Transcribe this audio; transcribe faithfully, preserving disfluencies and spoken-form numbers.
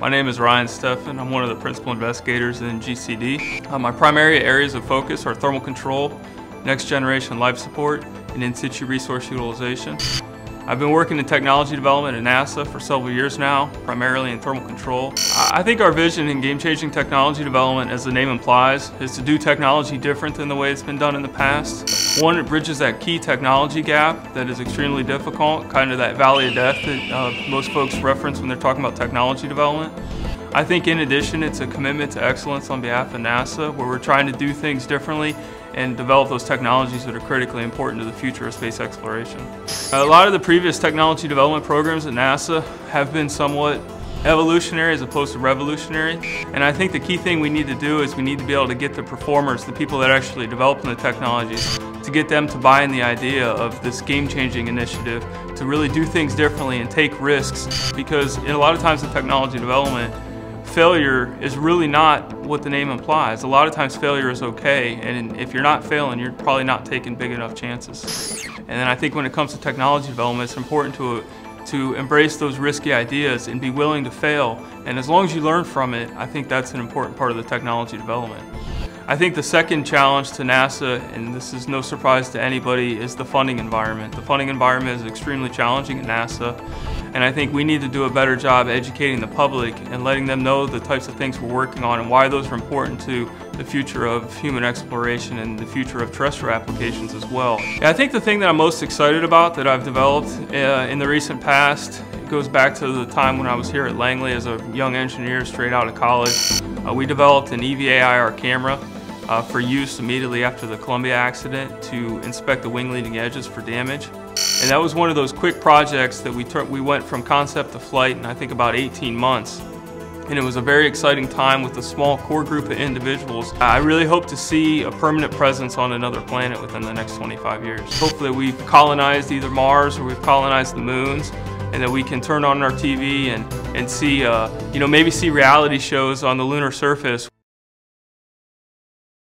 My name is Ryan Stephan. I'm one of the principal investigators in G C D. Uh, my primary areas of focus are thermal control, next generation life support, and in situ resource utilization. I've been working in technology development at NASA for several years now, primarily in thermal control. I think our vision in game-changing technology development, as the name implies, is to do technology different than the way it's been done in the past. One, it bridges that key technology gap that is extremely difficult, kind of that valley of death that uh, most folks reference when they're talking about technology development. I think in addition, it's a commitment to excellence on behalf of NASA, where we're trying to do things differently and develop those technologies that are critically important to the future of space exploration. A lot of the previous technology development programs at NASA have been somewhat evolutionary as opposed to revolutionary, and I think the key thing we need to do is we need to be able to get the performers, the people that are actually developing the technologies, to get them to buy in the idea of this game-changing initiative, to really do things differently and take risks, because in a lot of times in technology development, failure is really not what the name implies. A lot of times failure is okay, and if you're not failing, you're probably not taking big enough chances. And then I think when it comes to technology development, it's important to, to embrace those risky ideas and be willing to fail. And as long as you learn from it, I think that's an important part of the technology development. I think the second challenge to NASA, and this is no surprise to anybody, is the funding environment. The funding environment is extremely challenging at NASA, and I think we need to do a better job educating the public and letting them know the types of things we're working on and why those are important to the future of human exploration and the future of terrestrial applications as well. And I think the thing that I'm most excited about that I've developed uh, in the recent past goes back to the time when I was here at Langley as a young engineer straight out of college. Uh, we developed an E V A I R camera uh, for use immediately after the Columbia accident to inspect the wing leading edges for damage. And that was one of those quick projects that we, we went from concept to flight in I think about eighteen months. And it was a very exciting time with a small core group of individuals. I really hope to see a permanent presence on another planet within the next twenty-five years. Hopefully we've colonized either Mars or we've colonized the moons, and that we can turn on our T V and, and see, uh, you know, maybe see reality shows on the lunar surface